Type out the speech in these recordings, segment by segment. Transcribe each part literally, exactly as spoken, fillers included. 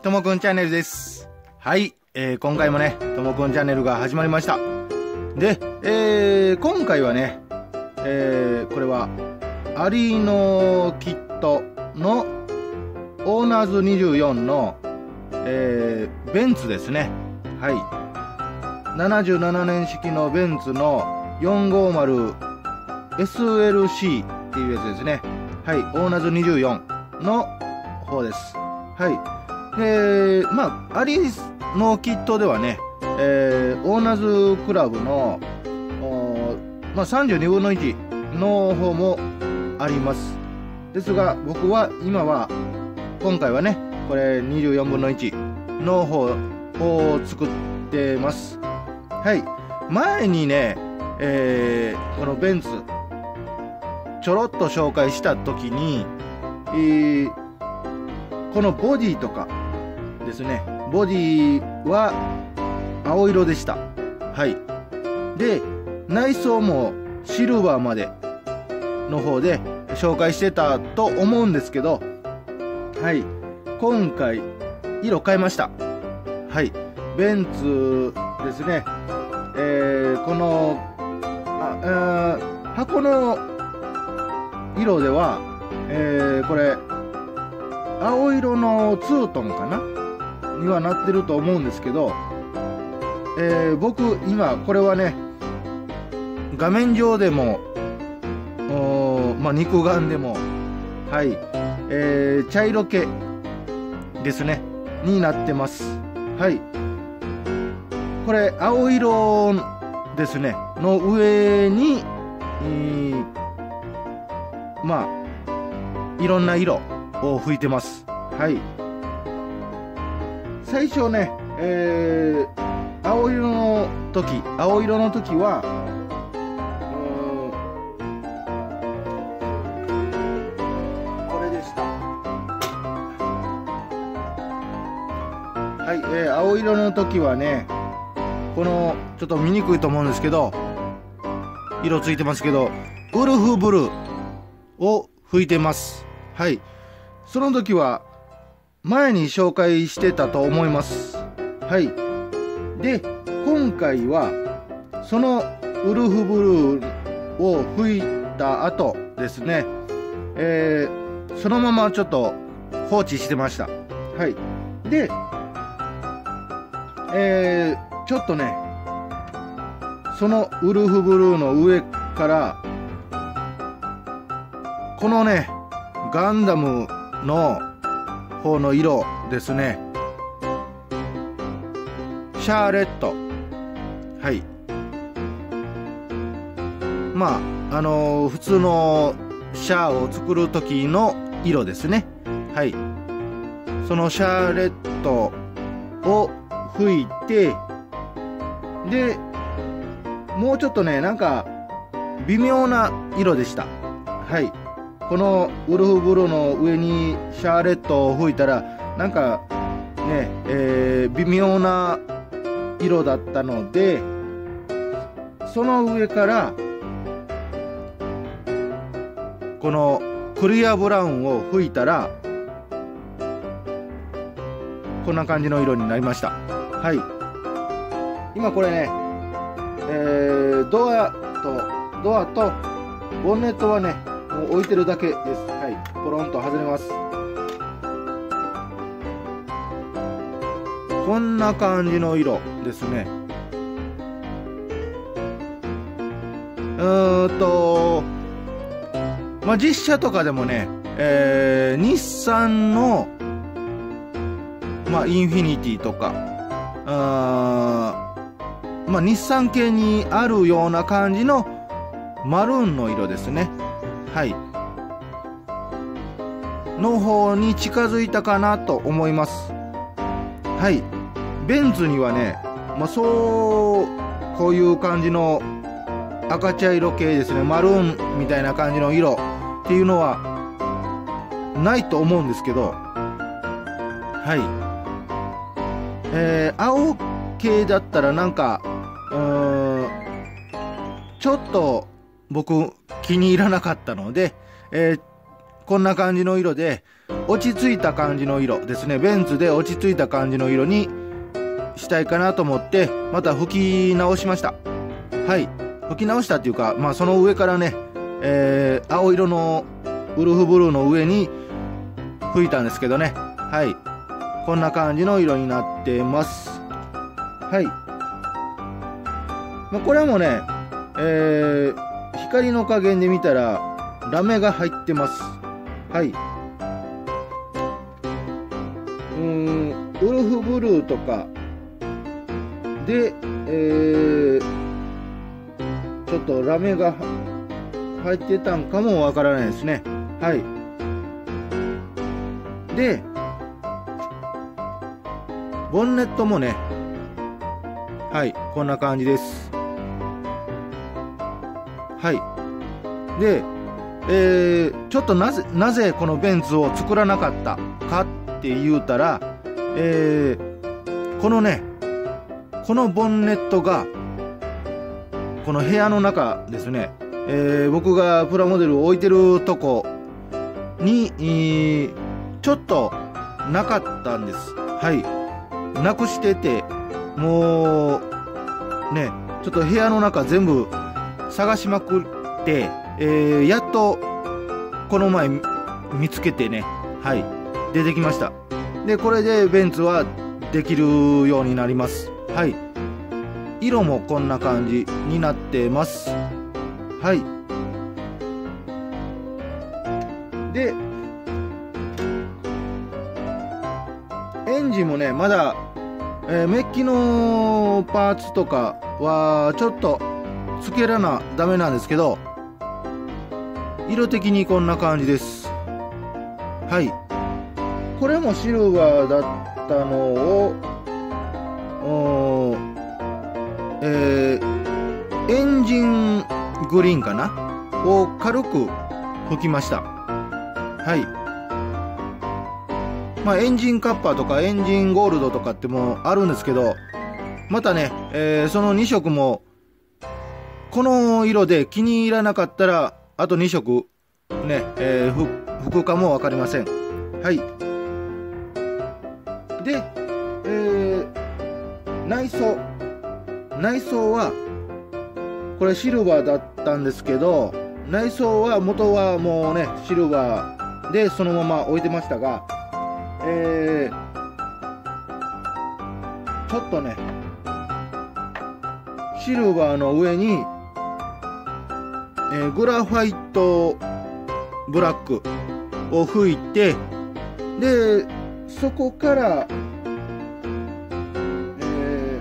ともくんチャンネルです。はい、えー、今回もね、ともくんチャンネルが始まりました。で、えー、今回はね、えー、これは、アリノキットのオーナーズにじゅうよんの、えー、ベンツですね。はい。ななじゅうななねん式のベンツの よんごーまるエスエルシー っていうやつですね。はい、オーナーズにじゅうよんの方です。はい。で、まあ、アリのキットではね、えー、オーナーズクラブの、まあ、さんじゅうにぶんのいちの方もあります。ですが、僕は今は、今回はね、これにじゅうよんぶんのいちの方を作ってます。はい。前にね、えー、このベンツ、ちょろっと紹介した時に、えー、このボディとかですね、ボディは青色でした。はい。で、内装もシルバーまでの方で紹介してたと思うんですけど、はい。今回、色変えました。はい。ベンツですね。えー、この、あ、えー、箱の色では、えー、これ、青色のツートンかなにはなってると思うんですけど、えー、僕、今、これはね、画面上でも、まあ、肉眼でも、はい、えー、茶色系ですね、になってます。はい。これ、青色ですね、の上に、えー、まあ、いろんな色を吹いてます。はい。最初ね、えー、青色の時、青色の時は、これでした。はい、えー、青色の時はね、この、ちょっと見にくいと思うんですけど、色ついてますけど、ウルフブルーを吹いてます。はい。その時は、前に紹介してたと思います。はい。で、今回は、そのウルフブルーを吹いた後ですね、えー、そのままちょっと放置してました。はい。で、えー、ちょっとね、そのウルフブルーの上から、このね、ガンダムの方の色ですね。シャーレット。はい。まあ、あのー、普通のシャーを作る時の色ですね。はい。そのシャーレットを吹いて、で、もうちょっとね、なんか、微妙な色でした。はい。このウルフブルーの上にシャーレットを吹いたら、なんかね、えー、微妙な色だったので、その上からこのクリアブラウンを吹いたら、こんな感じの色になりました。はい。今これね、えー、ドアとドアとボンネットはね、置いてるだけです。はい。ポロンと外れます。こんな感じの色ですね。うーんと、まあ、実写とかでもね、えー、日産の、まあ、インフィニティとか、あまあ、日産系にあるような感じのマルーンの色ですね。はい。の方に近づいたかなと思います。はい。ベンツにはね、まあ、そう、こういう感じの赤茶色系ですね。マルーンみたいな感じの色っていうのはないと思うんですけど、はい。えー、青系だったらなんか、うーん、ちょっと僕気に入らなかったので、えー、 こんな感じの色で、落ち着いた感じの色ですね。ベンツで落ち着いた感じの色にしたいかなと思って、また吹き直しました。はい。吹き直したっていうか、まあその上からね、えー、青色のウルフブルーの上に吹いたんですけどね。はい。こんな感じの色になってます。はい。まあ、これもね、えー、光の加減で見たら、ラメが入ってます。はい。うーん、ウルフブルーとかで、えー、ちょっとラメが入ってたんかもわからないですね。はい。で、ボンネットもね、はい、こんな感じです。はい。で、えー、ちょっとなぜ、なぜこのベンツを作らなかったかって言うたら、えー、このね、このボンネットが、この部屋の中ですね、えー、僕がプラモデルを置いてるとこに、えー、ちょっとなかったんです。はい。なくしてて、もう、ね、ちょっと部屋の中全部探しまくって、えー、やっとこの前見つけてね、はい、出てきました。で、これでベンツはできるようになります。はい。色もこんな感じになってます。はい。で、エンジンもね、まだ、えー、メッキのパーツとかはちょっとつけらなダメなんですけど、色的にこんな感じです。はい。これもシルバーだったのを、えー、エンジングリーンかなを軽く吹きました。はい。まあ、エンジンカッパーとかエンジンゴールドとかってもあるんですけど、またね、えー、そのに色も、この色で気に入らなかったら、あとに色、ね、えー、吹くかもわかりません。はい。で、えー、内装。内装は、これシルバーだったんですけど、内装は元はもうね、シルバーでそのまま置いてましたが、えー、ちょっとね、シルバーの上に、えー、グラファイトブラックを吹いて、で、そこから、え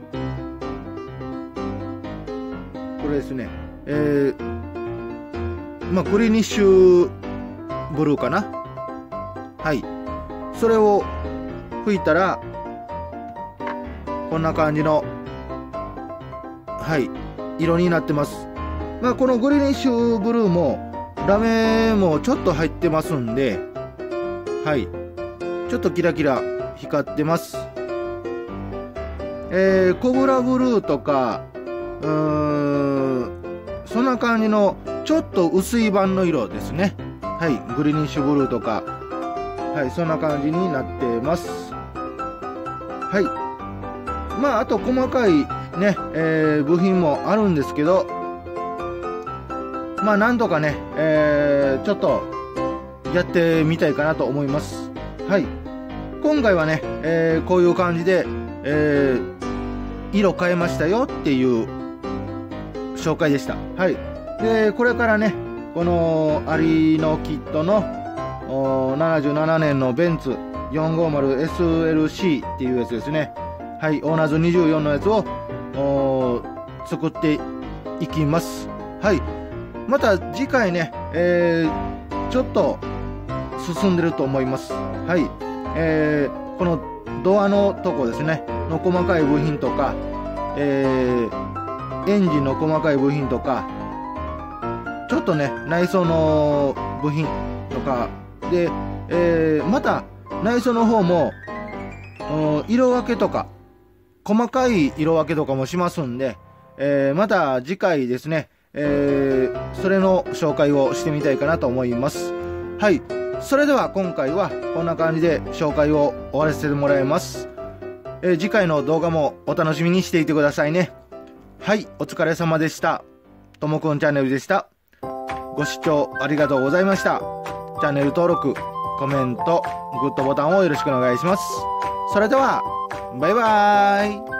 ー、これですね、えー、まあ、グリニッシュブルーかな。はい。それを吹いたら、こんな感じの、はい、色になってます。まあ、このグリニッシュブルーも、ラメもちょっと入ってますんで、はい、ちょっとキラキラ光ってます。えー、コブラブルーとか、うーん、そんな感じの、ちょっと薄い版の色ですね。はい、グリニッシュブルーとか、はい、そんな感じになってます。はい。まあ、あと細かいね、えー、部品もあるんですけど、まあ、なんとかね、えー、ちょっとやってみたいかなと思います。はい。今回はね、えー、こういう感じで、えー、色変えましたよっていう紹介でした。はい。で、これからね、このアリのキットのななじゅうななねんのベンツ よんごまるエスエルシー っていうやつですね。はい、オーナーズにじゅうよんのやつを作っていきます。はい。また次回ね、えー、ちょっと進んでると思います。はい。えー、このドアのとこですね、の細かい部品とか、えー、エンジンの細かい部品とか、ちょっとね、内装の部品とか、で、えー、また内装の方も色分けとか細かい色分けとかもしますんで、えー、また次回ですね、えー、それの紹介をしてみたいかなと思います。 はい。それでは今回はこんな感じで紹介を終わらせてもらいます。えー次回の動画もお楽しみにしていてくださいね。はい、お疲れ様でした。ともくんチャンネルでした。ご視聴ありがとうございました。チャンネル登録、コメント、グッドボタンをよろしくお願いします。それでは、バイバーイ。